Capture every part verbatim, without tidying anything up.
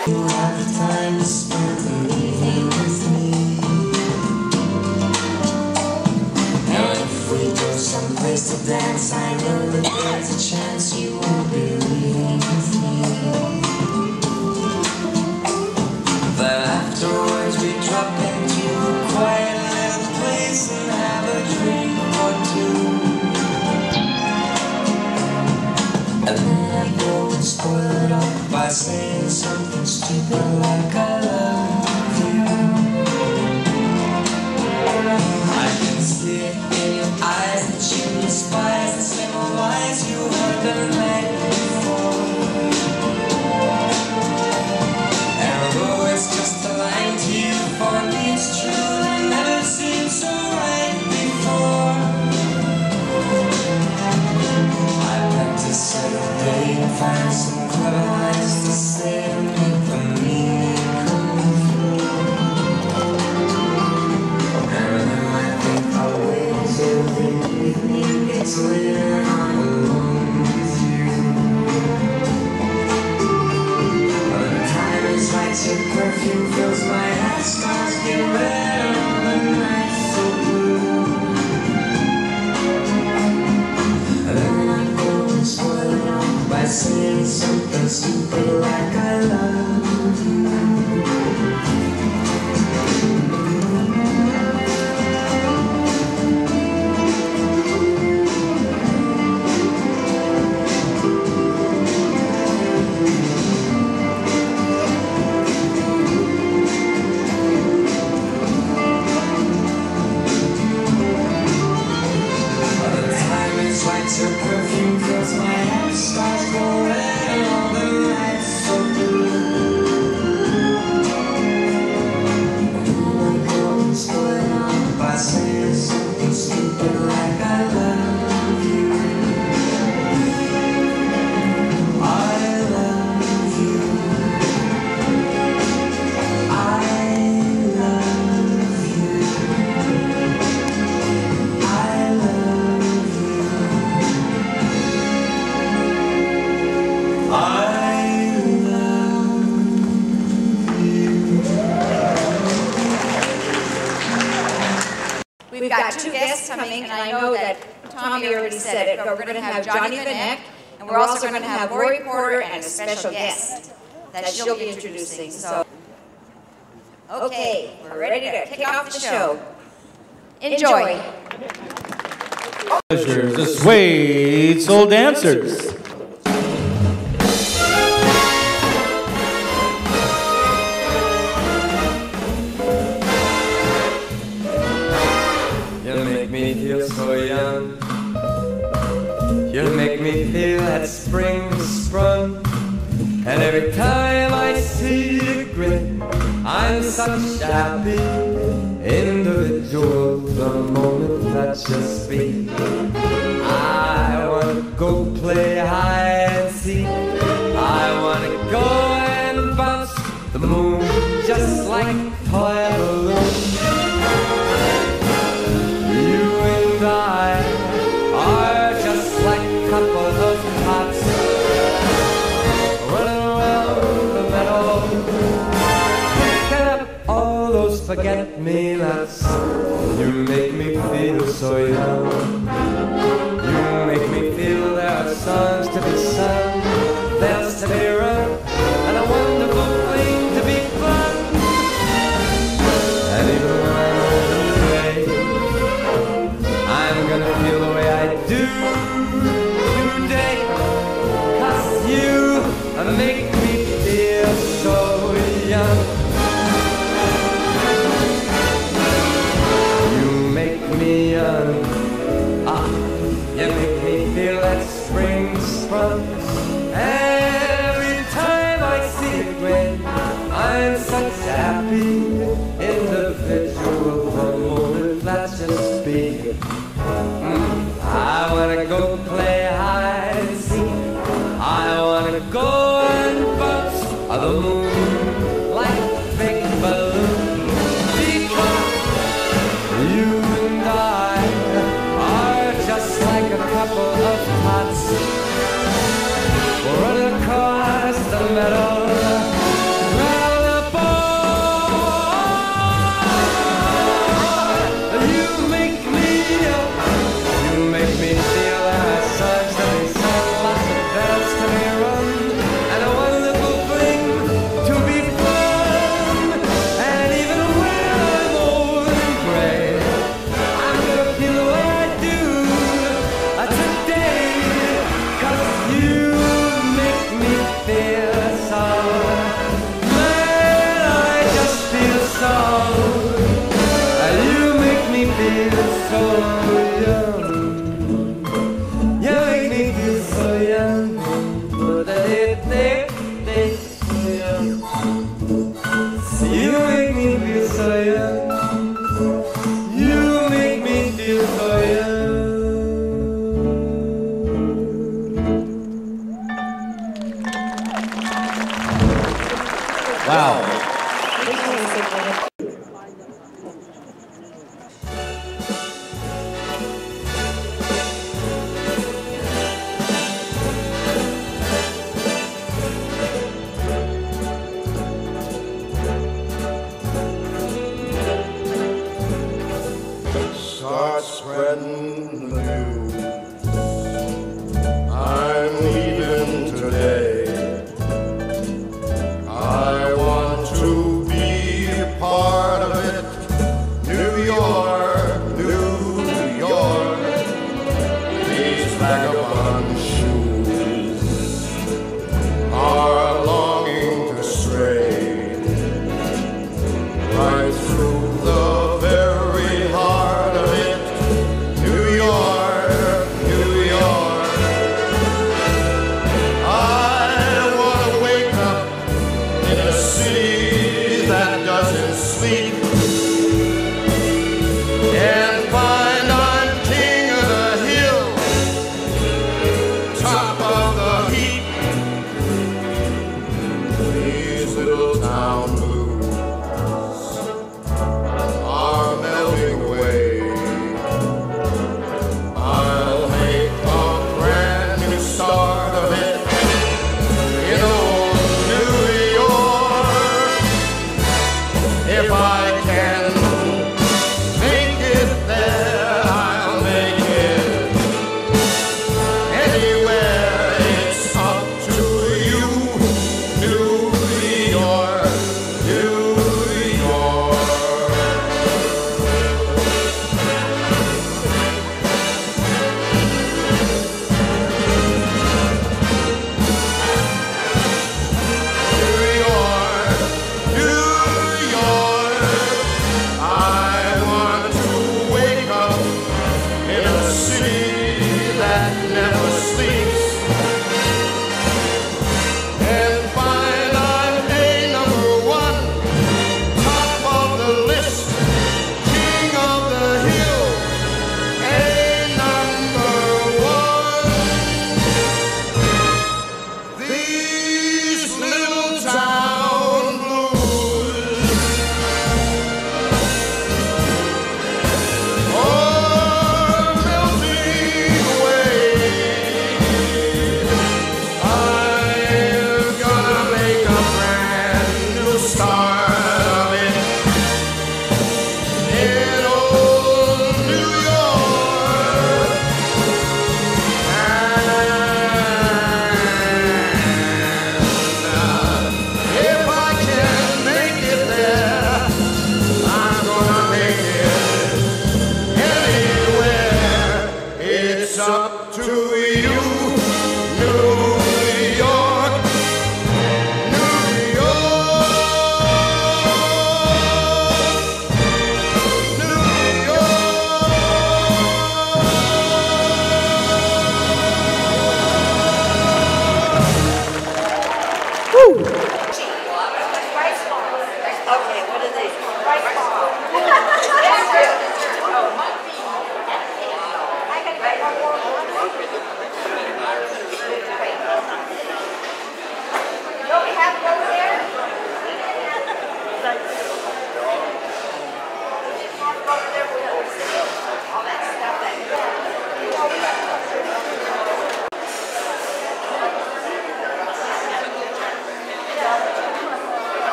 You have the time to spend the evening with me. And if we go someplace to dance, I know that there's a chance you won't be leaving with me. But afterwards we drop into a quiet little place and have a drink or two. And then I go and spoil it all by saying something stupid like I love you. I can see it in your eyes that you despise the same old lies you heard the night before. And although it's just a line to you, for me it's true and it never seemed so right before. I practice every day and find some clever lines to say to make the meaning come through. And then I think I'll wait until the evening gets later and I'm alone with you. By the time is right, your perfume fills my head, stars get red and the night's so blue. And then I go and spoil it all by saying something stupid like I love you. Your perfume fills my head, stars go red and all the nights so blue. And I go and spoil it all by saying something stupid like I love you. I love you. I love you. I love you. We've got two guests coming, and I know that Tommy already said it, but we're going to have Johnny Van Eck, and we're also going to have Lori Porter and a special guest that she'll be introducing. So, okay, we're ready to kick off the show. Enjoy. Pleasures, the Suede Soul Dancers. You make me feel so young. You make me feel that spring sprung. And every time I see you grin, I'm such a happy individual. The moment that you speak, I wanna go play hide and seek. I wanna go and bounce the moon just like a toy balloon. You and I are just like a couple of tots running around the meadow, picking up all those forget-me-nots. You make me feel so young. You make me feel there are songs to be sung, bells to be rung, and a wonderful thing to be fun. And even when I'm away, I'm gonna feel the way I do today, 'cause you make me feel so young. You make me young. Ah. start spreading the news. I'm leaving today. I want to be a part of it. New York, New York, these vagabond shoes are longing to stray right through the very heart of it. New York, New York, I want to wake up in a city that doesn't sleep.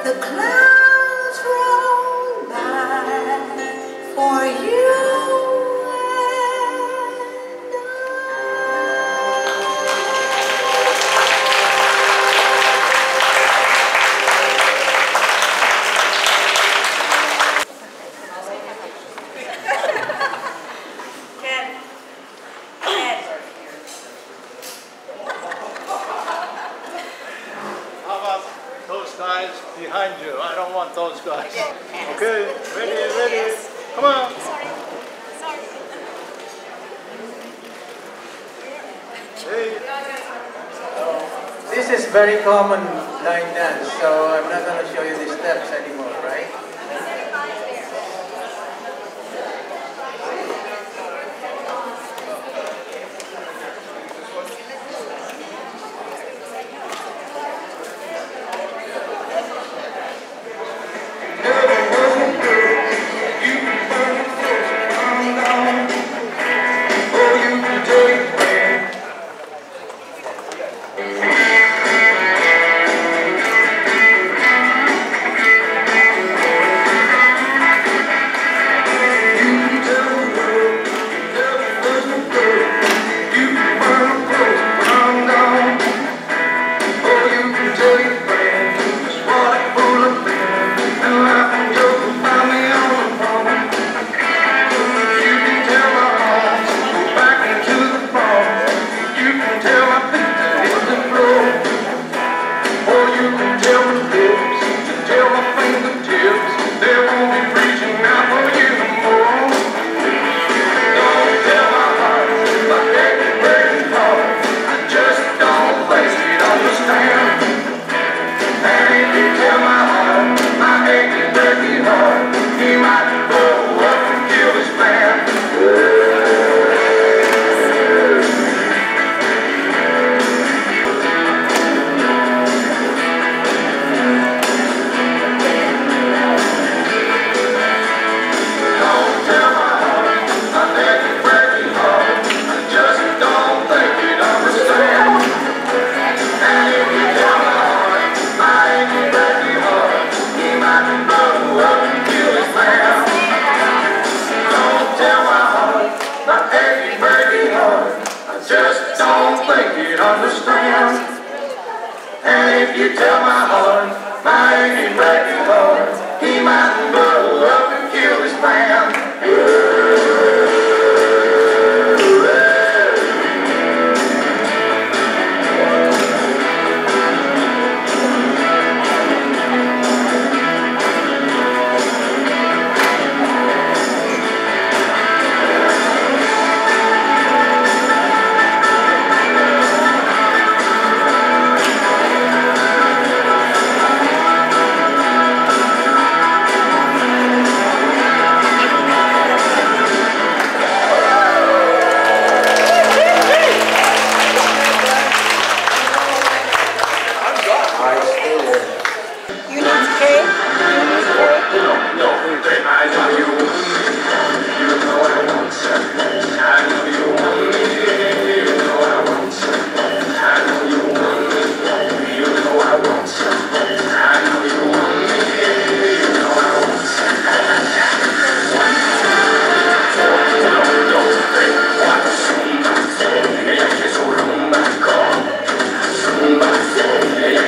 The clouds roll by for you. Guys behind you. I don't want those guys. Okay, ready, ready. Come on. Hey. This is very common line dance, so I'm not going to show you the steps anymore, right?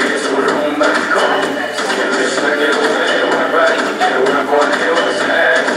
Right, yeah, we're going to kill the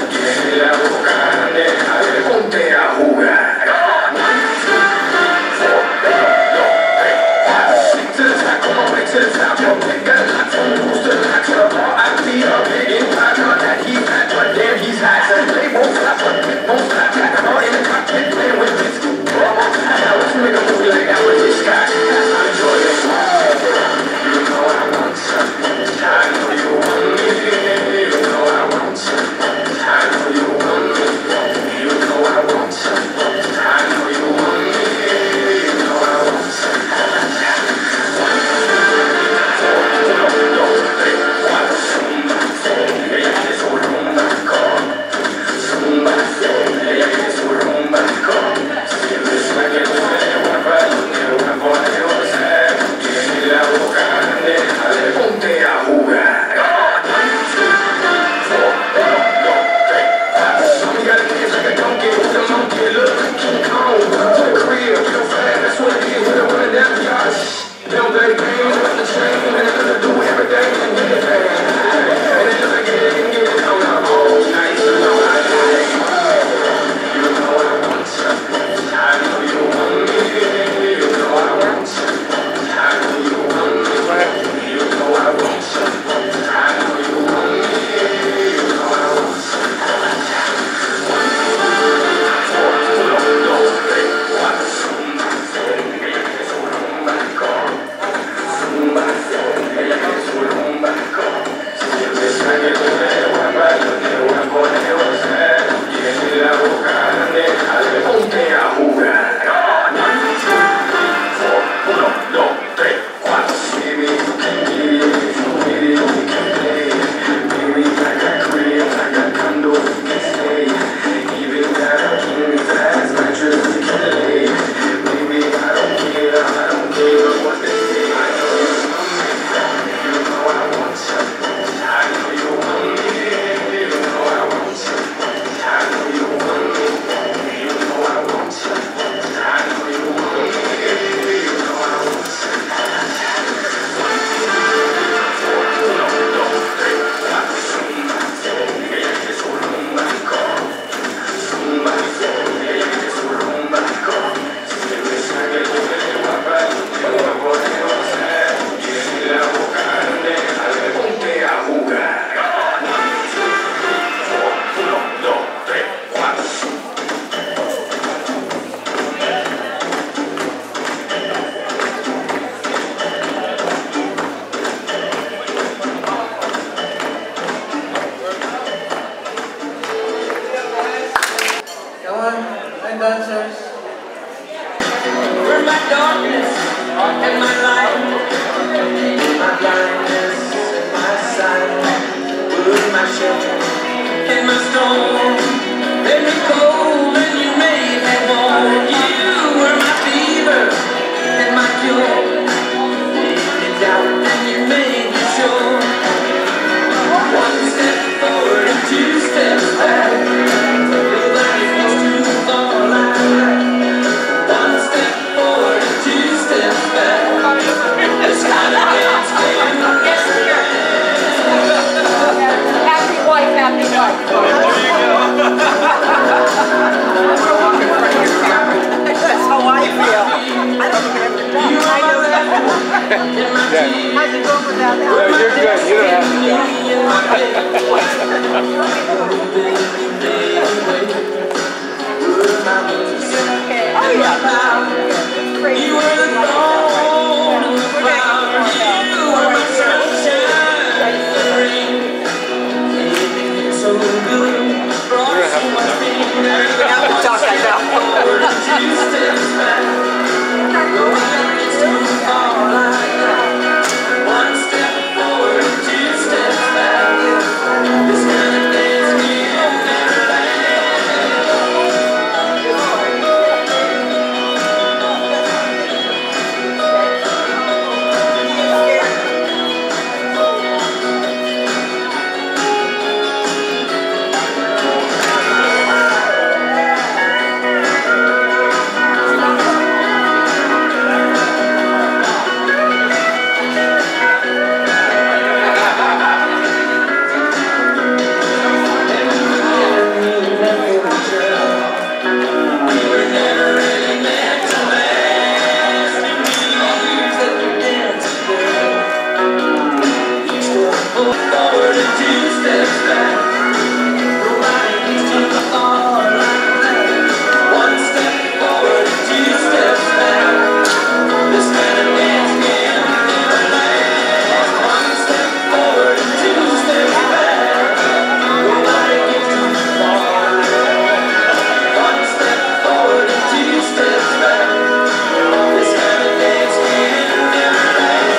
warm. Made me cold and you made me warm. You were my fever and my cure. Laid me down and you made me sure. One step forward and two steps back. Nobody feels too far like that. One step forward and two steps back. This kind of dance game. Happy wife, happy wife. That's how I feel. I don't even have to talk. I know that. How's it going without that? No, you're good. You don't have to Oh, yeah. Crazy. You were the dawn of the cloud. You were my sunshine in the rain. Anything so good brought so much pain. We have to talk, I know. Two steps back. Nobody gets too far like that. One step forward, two steps back. This kind of dance can never forward and two steps back. Nobody gets too far like that. One step forward and two steps back. This kind of dance can never last. One step forward and two steps back. Nobody gets too far like that. One step forward and two steps back. This kind of dance can never last.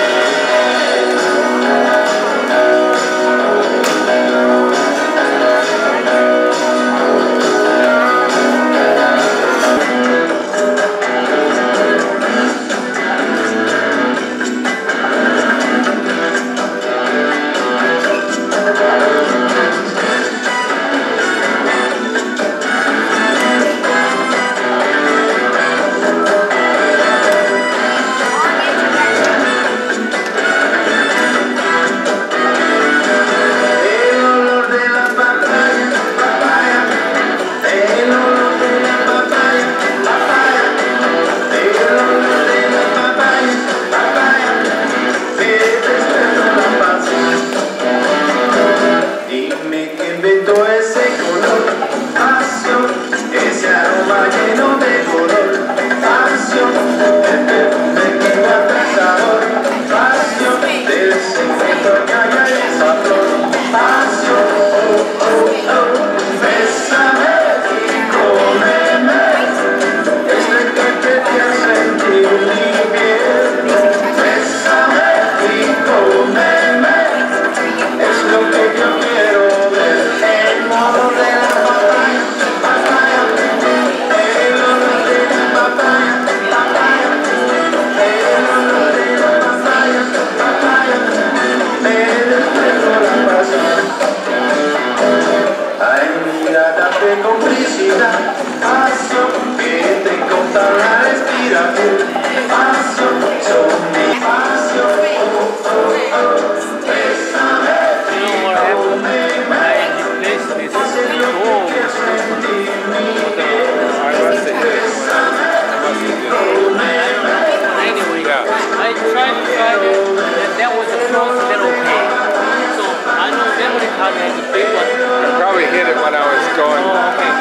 Probably hit it when I was going. Oh, okay.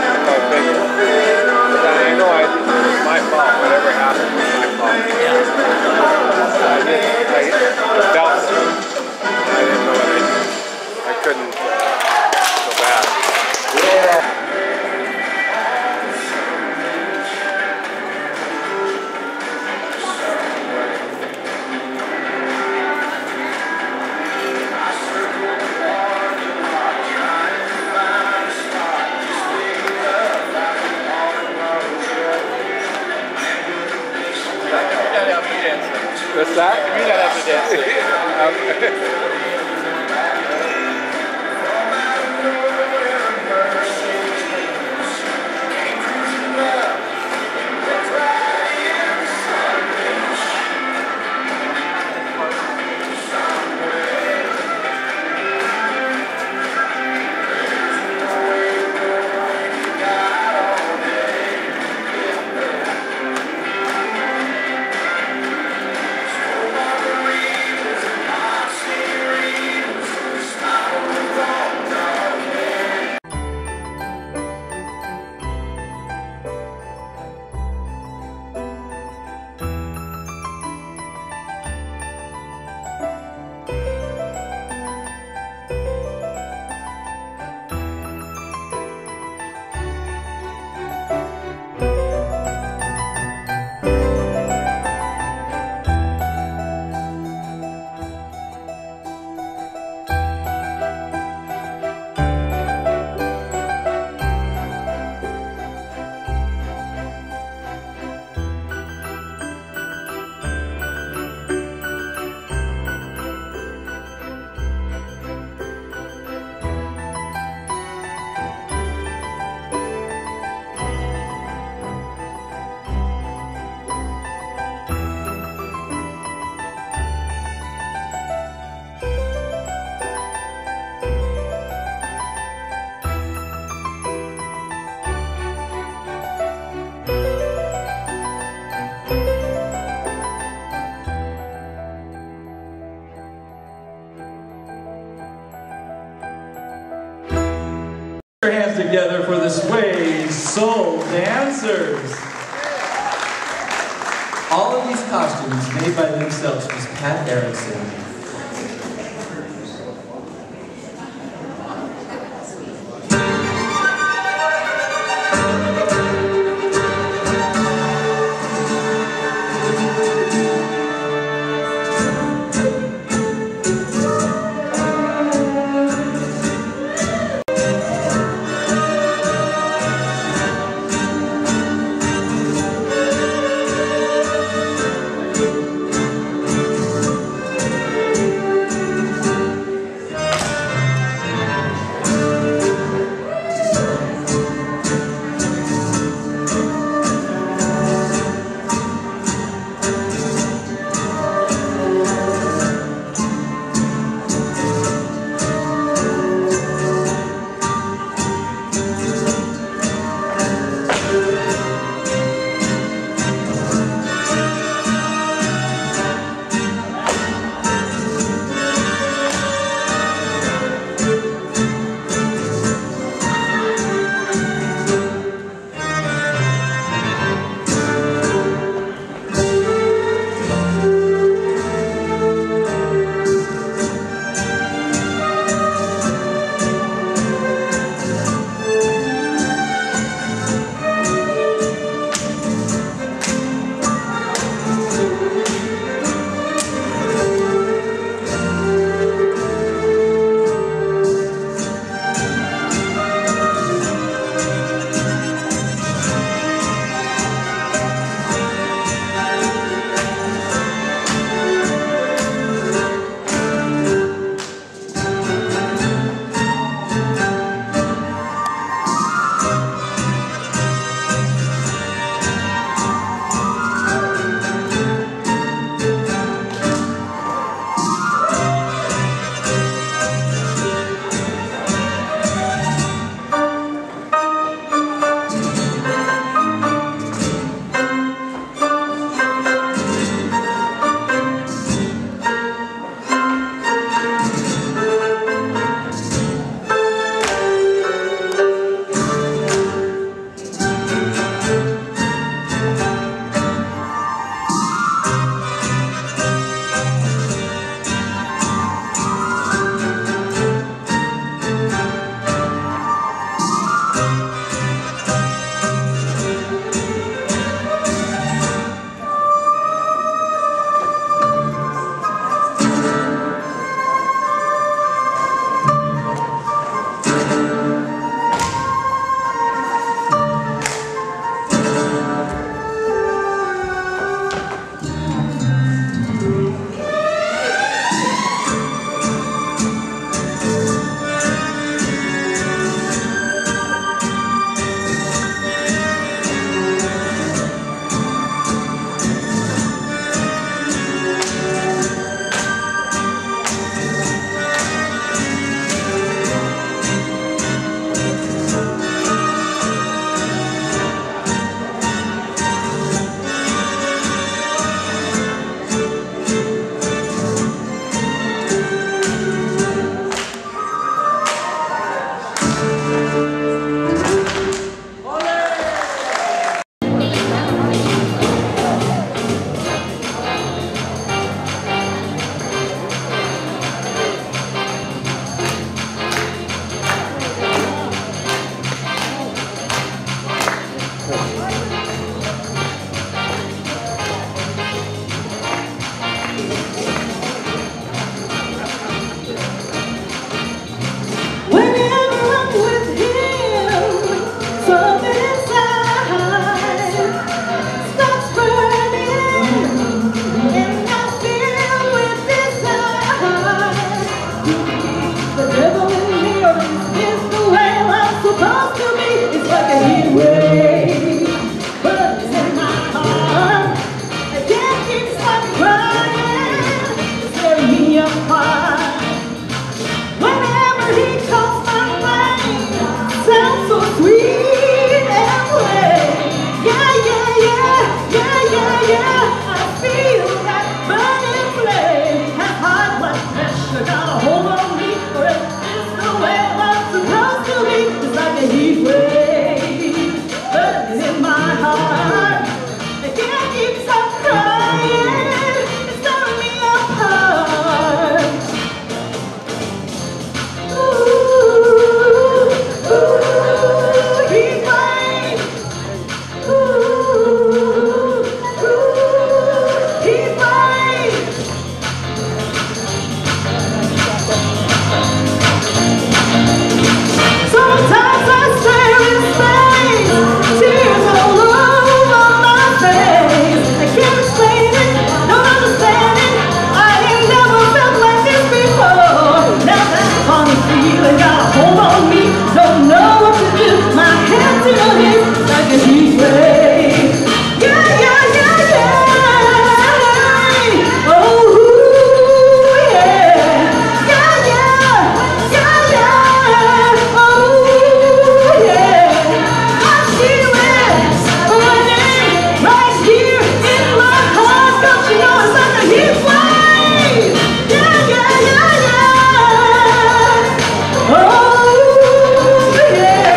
But I know I, it was my fault. Whatever happened was my fault. Yeah. I did. I felt. I didn't know what I did. I couldn't uh, go back. Yeah. that? You don't have to dance it. Put your hands together for the Sway Soul Dancers. All of these costumes made by themselves was Pat Erickson. feel this is the way I'm supposed to be. It's like a heat wave, but it's in my heart. I can't keep stop crying. It's tearing me apart. Whenever he calls my name, sounds so sweet and plain. Yeah, yeah, yeah, yeah, yeah, yeah. I feel that burning flame. That high blood pressure got a hold on me, or it's just the way I'm supposed to be. It's like a heat wave, burning in my heart. I can't keep stop crying. It's tearing me apart. Ooh, ooh, heat wave. Ooh, ooh, heat wave. Sometimes I stare in space, tears all over my face. I can't explain it, don't understand it. I ain't never felt like this before. Now that funny feeling got a hold on me, don't know what to do. My hands in a heat like a heat wave. Yeah, yeah, yeah, yeah. Oh, yeah, yeah, yeah, yeah, yeah. Oh, yeah. I feel it burning right here in my heart. Don't you know it's like a heat wave? Yeah, yeah, yeah, yeah. Oh, yeah.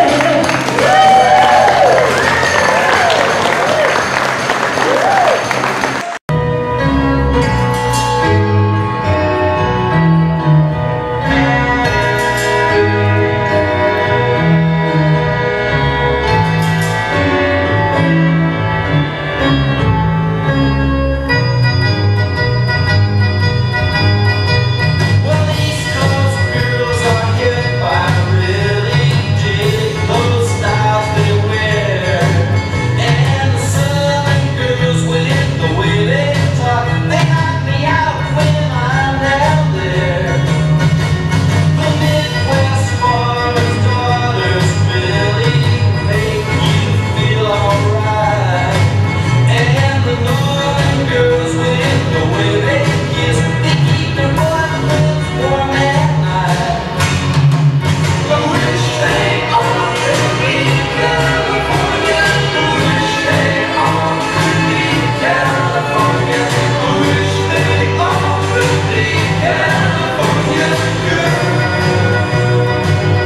Well, East Coast girls are hit by really jig those styles they wear, and the Southern girls with the way they talk, they knock me out when I'm down there. The Midwest farmers' daughters really make you feel alright, and the Northern girls with the way they kiss, they keep their boyfriends warm at night. I wish they all could be California. I wish they all could be California. I wish they all could be California girls.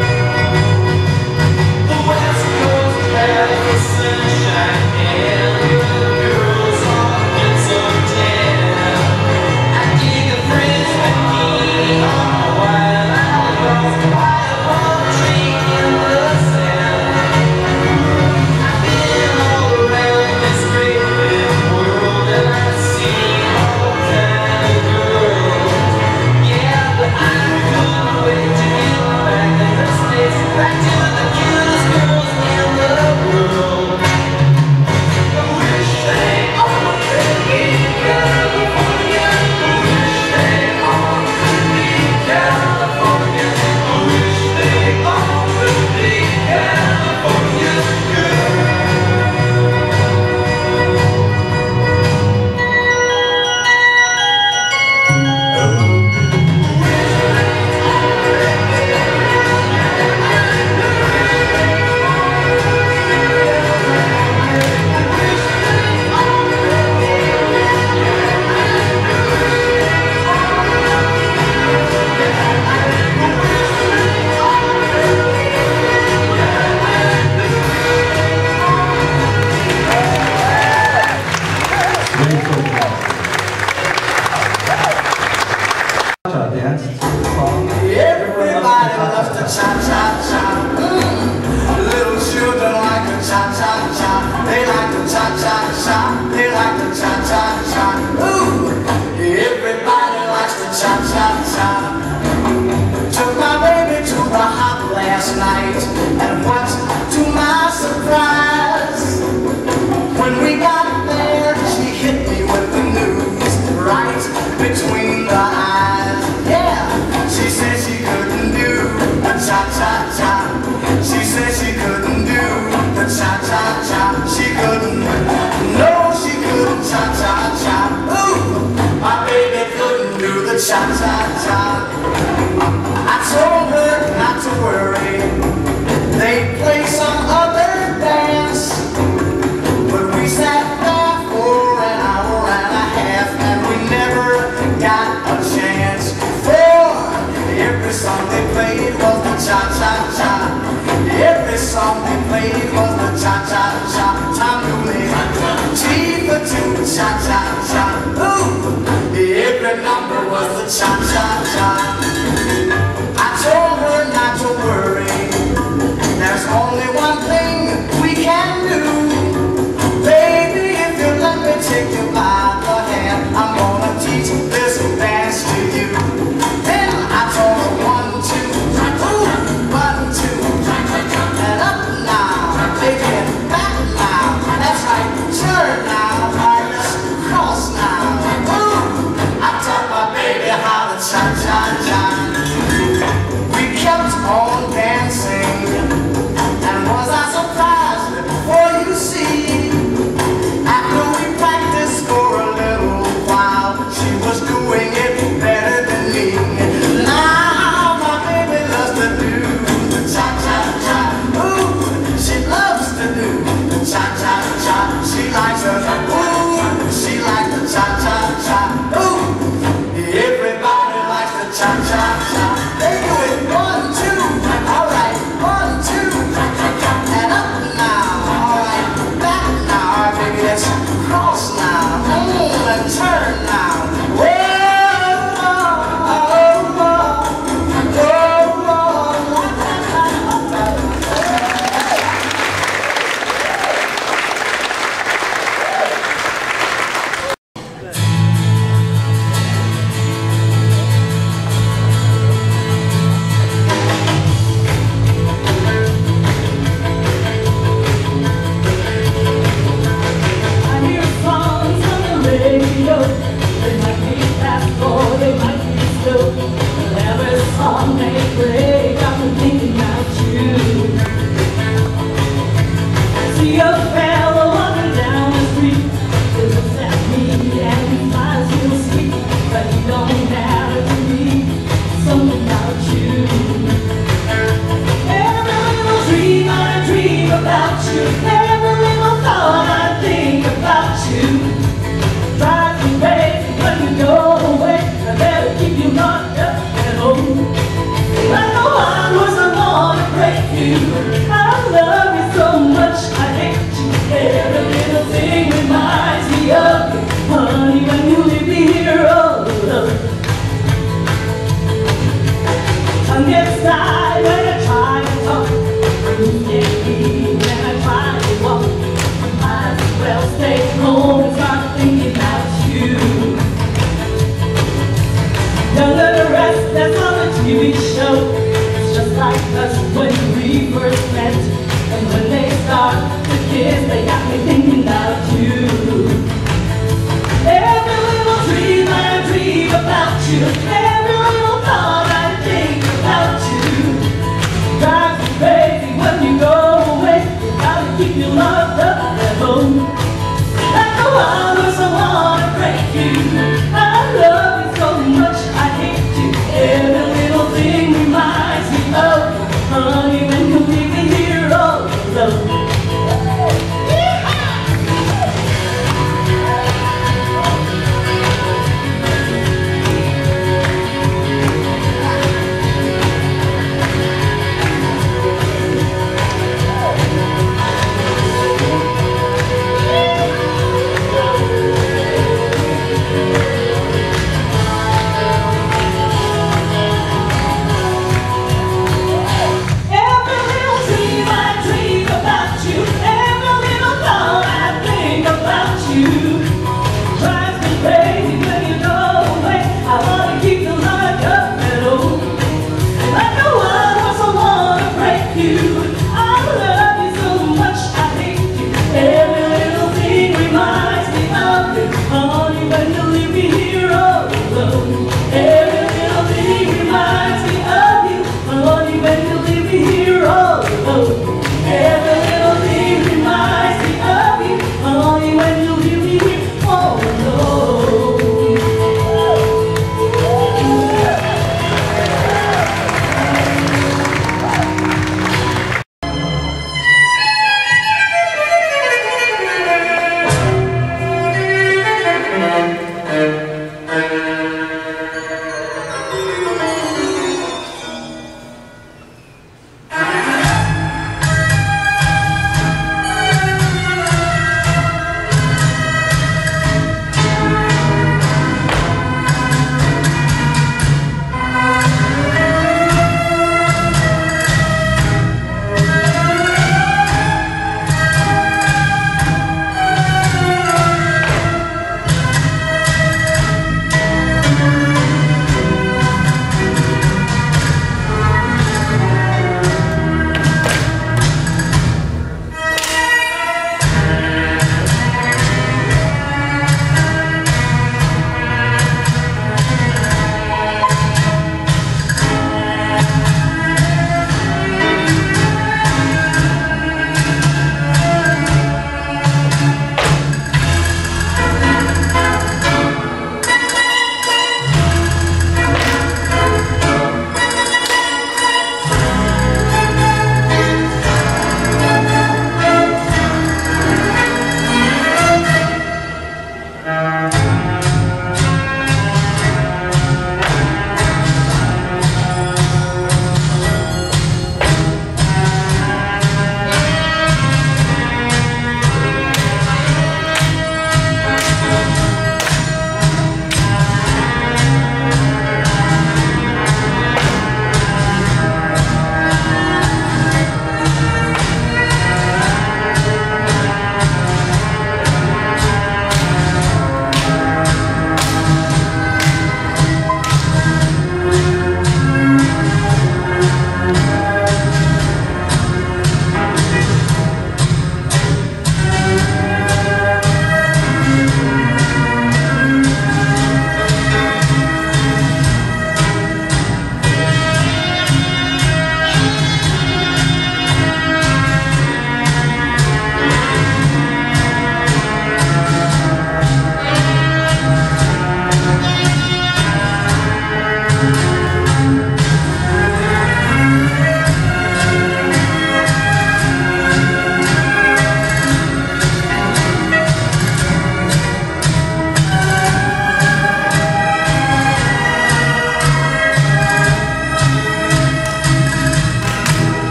The West Coast has the sunshine and the girls all get so tan. I dig a frizz bikini on a white outlaws by a palm tree in the sand. I've been all around this great big world and I've seen all kind of girls. Yeah, but I couldn't wait to get back in the States, back to the cutest girls in the world. I wish they all could be California. I wish they all could be California. I wish they all could be California Dance song. Everybody loves to cha-cha-cha. Mm. Little children like to cha-cha-cha. They like to cha-cha-cha. They like to cha-cha-cha. Ooh, everybody likes to cha-cha-cha. Took my baby to the hop last night, and what to my surprise, when we got there, she hit me with the news right between the eyes. Yeah, she said she couldn't do a cha not to worry. They play some other dance, but we sat there for an hour and a half, and we never got a chance. For every song they played was the cha-cha-cha. Every song they played was the cha-cha-cha. Tom Dooley, G for two, cha-cha-cha. Ooh, every number was the cha-cha-cha. I told her not to worry. There's only one thing we can do. Baby, if you let me take you by the hand, I'm gonna teach this dance to you. Then I told her one, two, ooh, one, two, and up now, baby, and back now. That's right, turn now, Iris, cross now. Ooh, I taught my baby how to cha-cha-cha. We kept on dancing, and was I surprised? For you see, after we practiced for a little while, she was doing it better than me. Now my baby loves to do the cha-cha-cha. Ooh, she loves to do the cha-cha-cha. She likes her, ooh, she likes the cha-cha-cha. Ooh, everybody likes the cha-cha-cha. They do it one, two, all right, one, two, and up now, all right, back now, all right, baby, let's cross now, mm, and turn now. Whoa, oh, oh, oh, oh. I hear songs on the radio. They might be fast or they might be slow. But every song they play got me thinking about you. See a fellow walking down the street. He looks at me and he smiles real sweet, but he don't matter to me. Something about you. Every little dream I dream about you. Every little thought I think about you. Drives me crazy when you go away. I better keep you locked up at home. Like no one was I wanna break you. I love you so much I hate you. Every little thing reminds me of you, honey, when you leave me here all alone. Tongue gets tied when I try to talk. You get me when I try to walk. I might as well stay home and start thinking about you. Younger the rest that's on the T V show. It's just like us when we first met. And when they start to kiss, they got me thinking about you. Every little dream I dream about you. Every little thought I think about you. Drives me crazy when you go away. Gotta keep you locked up at home. Like no others, I wanna break you. I love you so much, I hate you. Every little thing reminds me of you, honey, when you leave me here all alone. Yeehaw!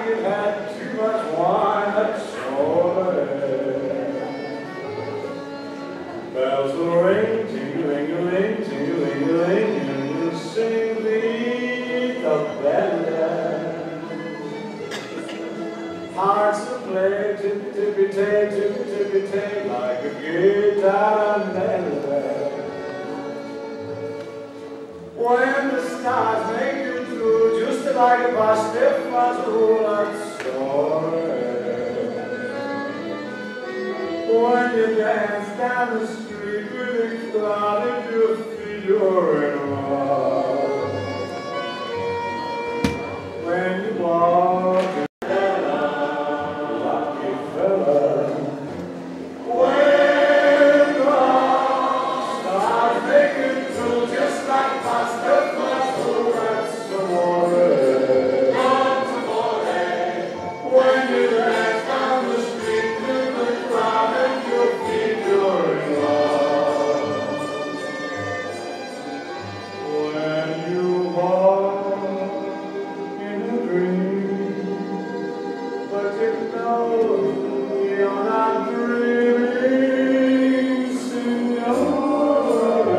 like you've had too much wine, that's all it. Bells will ring, ting-a-ling-a-ling, ting-a-ling-a-ling, and you'll sing the bell. Hearts will play, tippy-tippy-tay, tippy-tippy-tay, like a guitar melody. When the stars make you true, just like a basket was all that story. When you dance down the street with a cloud at your feet, you're in love. When you walk in the lucky fella, when the stars make you true, just like basket was all that's amore. When you dance down the street with the crowd at your feet, you're in love. When you walk in a dream, but you know you're not dreaming, signore.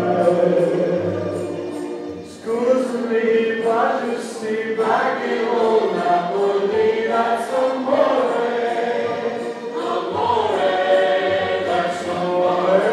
Excuse me, but you see back in old Napoli, that's amore, amore, that's amore.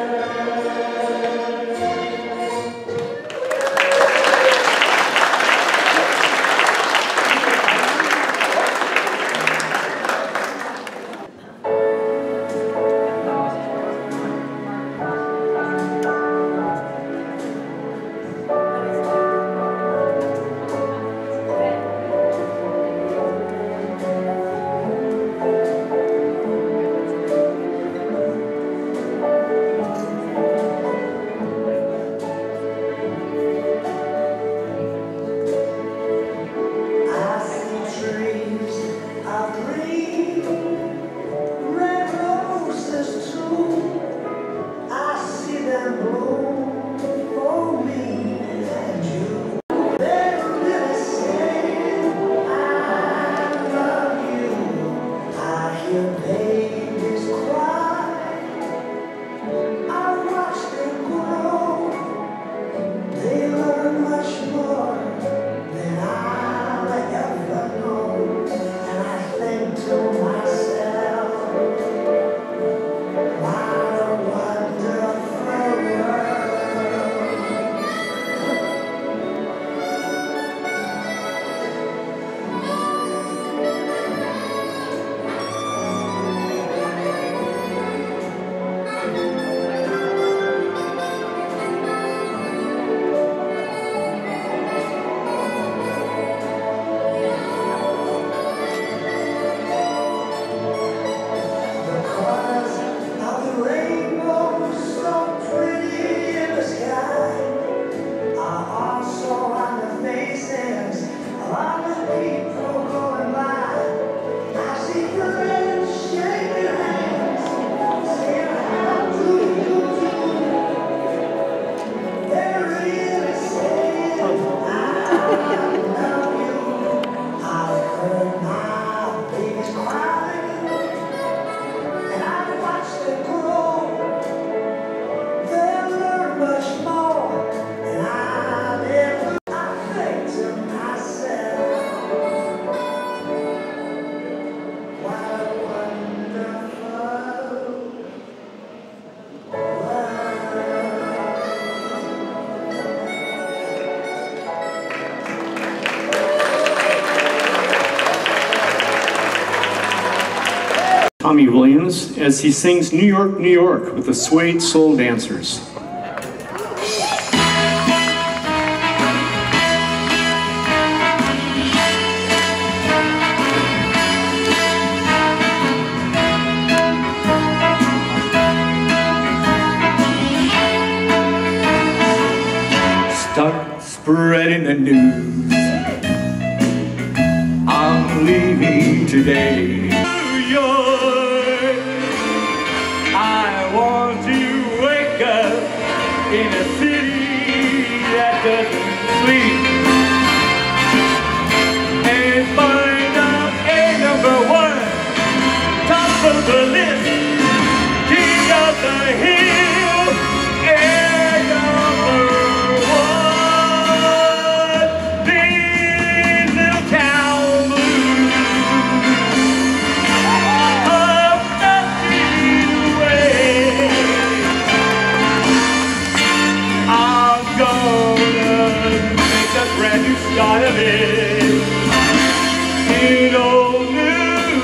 I see trees of green, red roses too. I see them bloom for me and you. They're really saying I love you. I hear babies cry, I watch them grow. They learn much more than I'll ever know. And I think to myself, what a wonderful world. The colors of the rainbow, so pretty in the sky, are also on the faces of all the people going by. I see friends shaking hands, saying how do you do? They're really saying I love you. I've heard my babies crying, and I watch them grow. They'll learn much more than I'll ever. I think to myself, what a wonderful world. Tommy Williams as he sings New York, New York with the Suede Soul Dancers. Start spreading the news. I'm leaving today. New York, I want to wake up in a city that doesn't sleep and find out gotta be in old New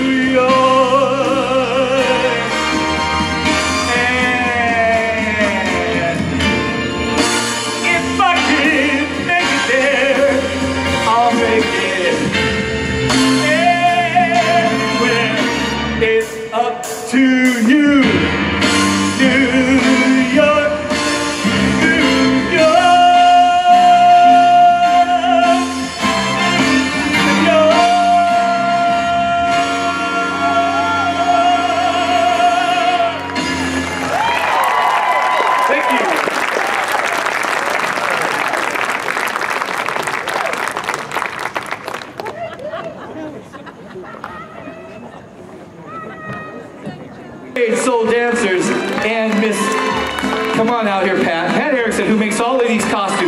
York. And if I can make it there, I'll make it anywhere. It's up to you, New York, New York. Soul dancers and Miss, come on out here, Pat. Pat Erickson, who makes all of these costumes.